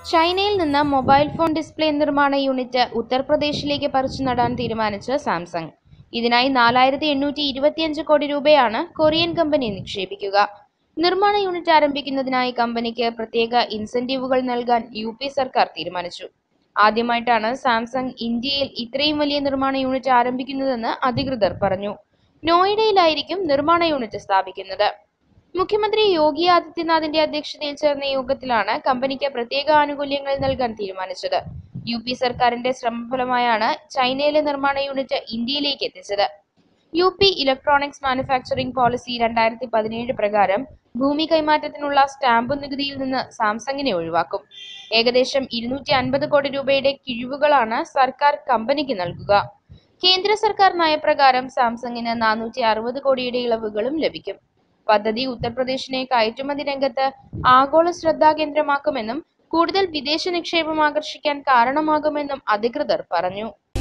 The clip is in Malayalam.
ചൈനയിൽ നിന്ന് മൊബൈൽ ഫോൺ ഡിസ്പ്ലേ നിർമ്മാണ യൂണിറ്റ് ഉത്തർപ്രദേശിലേക്ക് പറിച്ചു നടാൻ തീരുമാനിച്ച് സാംസങ്. ഇതിനായി 4,825 കോടി രൂപയാണ് കൊറിയൻ കമ്പനി നിക്ഷേപിക്കുക. നിർമ്മാണ യൂണിറ്റ് ആരംഭിക്കുന്നതിനായി കമ്പനിക്ക് പ്രത്യേക ഇൻസെന്റീവുകൾ നൽകാൻ UP സർക്കാർ തീരുമാനിച്ചു. ആദ്യമായിട്ടാണ് സാംസങ് ഇന്ത്യയിൽ ഇത്രയും വലിയ നിർമ്മാണ യൂണിറ്റ് ആരംഭിക്കുന്നതെന്ന് അധികൃതർ പറഞ്ഞു. നോയിഡയിലായിരിക്കും നിർമ്മാണ യൂണിറ്റ് സ്ഥാപിക്കുന്നത്. മുഖ്യമന്ത്രി യോഗി ആദിത്യനാഥിന്റെ അധ്യക്ഷതയിൽ ചേർന്ന യോഗത്തിലാണ് കമ്പനിക്ക് പ്രത്യേക ആനുകൂല്യങ്ങൾ നൽകാൻ തീരുമാനിച്ചത്. UP സർക്കാരിന്റെ ശ്രമഫലമായാണ് ചൈനയിലെ നിർമ്മാണ യൂണിറ്റ് ഇന്ത്യയിലേക്ക് എത്തിച്ചത്. UP ഇലക്ട്രോണിക്സ് മാനുഫാക്ചറിംഗ് പോളിസി 2017 പ്രകാരം ഭൂമി കൈമാറ്റത്തിനുള്ള സ്റ്റാമ്പ് നികുതിയിൽ നിന്ന് സാംസങ്ങിനെ ഒഴിവാക്കും. ഏകദേശം 250 കോടി രൂപയുടെ കിഴിവുകളാണ് സർക്കാർ കമ്പനിക്ക് നൽകുക. കേന്ദ്ര സർക്കാർ നയപ്രകാരം സാംസങ്ങിന് 460 കോടിയുടെ ഇളവുകളും ലഭിക്കും. പദ്ധതി ഉത്തർപ്രദേശിനെ കയറ്റുമതി രംഗത്ത് ആഗോള ശ്രദ്ധാകേന്ദ്രമാക്കുമെന്നും കൂടുതൽ വിദേശ നിക്ഷേപം ആകർഷിക്കാൻ കാരണമാകുമെന്നും അധികൃതർ പറഞ്ഞു.